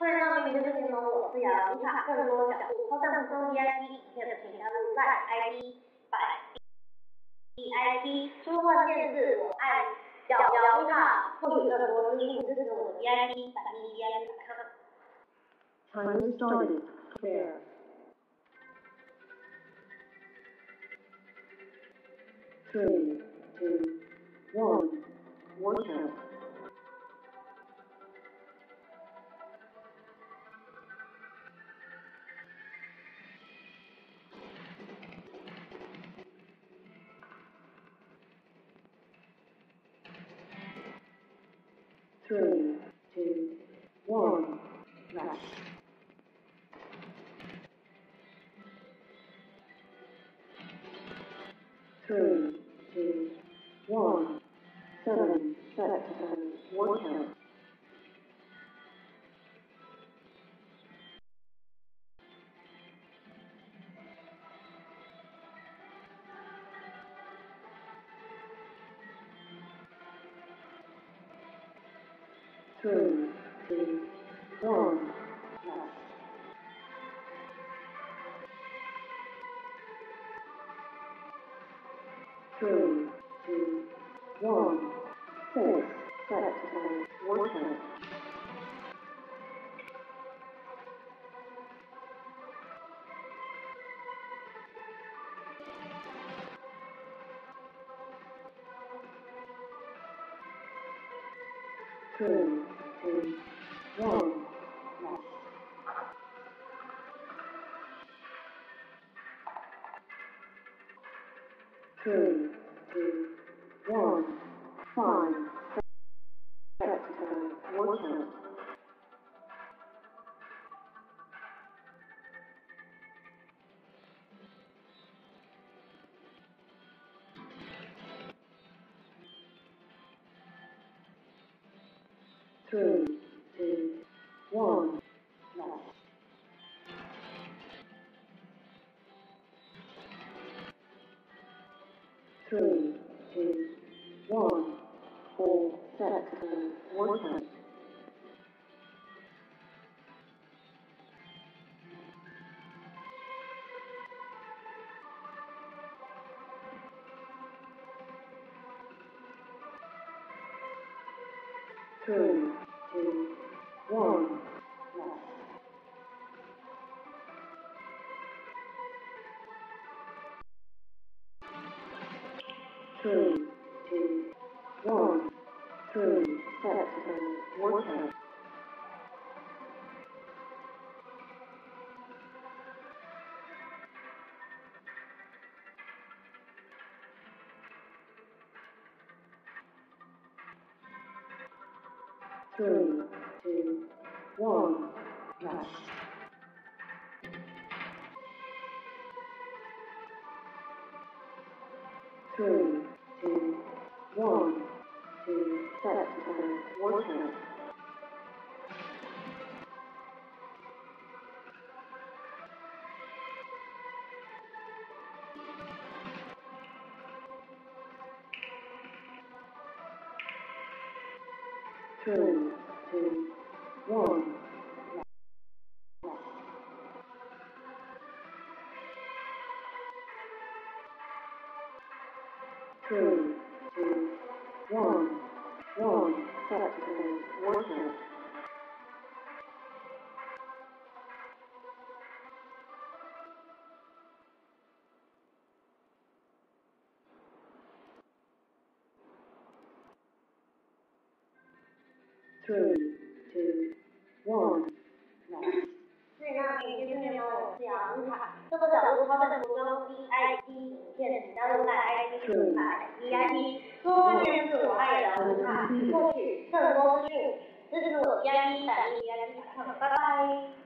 欢迎到明天内容，我是雅卢卡，更多角度、超赞普通 VIP 影片的请加入赖 ID BIP，出关键字我爱雅卢卡，获取更多资讯，支持我的 VIP 版币 VIP.com。 Time started. Prepare. 3, 2, 1. Workout. 3, 2, 1. Rest. 3, 2, 1. 7 sets of workout. 3, 2, 1. Rest. 3, 2, 1. 6 sets of workout. 3, 2, 1. Rest. 3, 2, 1. 5 sets of workout. 3, 2, 1. Rest. 3, 2, 1. 4 sets of workout. 3, 2, 1. Rest. 3, 2, 1. 3 sets of workout. 3, 2, 1. Rest. 3, 2, 1. 2 sets of workout. 3, 2, 1. Rest. 3, 2, 1. 1 set of workout. 3, 2, 1. Rest. 欢迎到明天内容，我是雅卢卡，这个角度超赞普通 VIP 影片请加入赖 ID BIP，出关键字我爱雅卢卡，获取更多资讯，支持我 VIP 版币 VIP.com，拜拜。